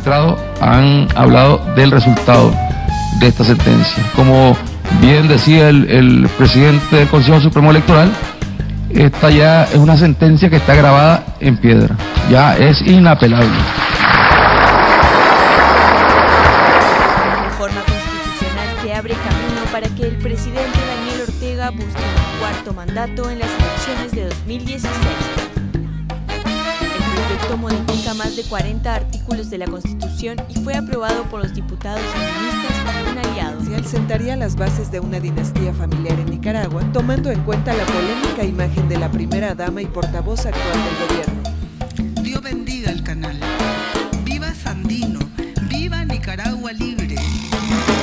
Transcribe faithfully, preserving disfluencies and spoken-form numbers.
magistrados han hablado del resultado de esta sentencia. Como bien decía el, el presidente del Consejo Supremo Electoral, esta ya es una sentencia que está grabada en piedra, ya es inapelable. Reforma constitucional que abre camino para que el presidente Daniel Ortega busque un cuarto mandato en las elecciones de dos mil dieciséis. El proyecto modifica más de cuarenta artículos de la Constitución y fue aprobado por los diputados sandinistas como un aliado. Sentaría las bases de una dinastía familiar en Nicaragua, tomando en cuenta la polémica imagen de la primera dama y portavoz actual del gobierno. Dios bendiga el canal. ¡Viva Sandino! ¡Viva Nicaragua libre!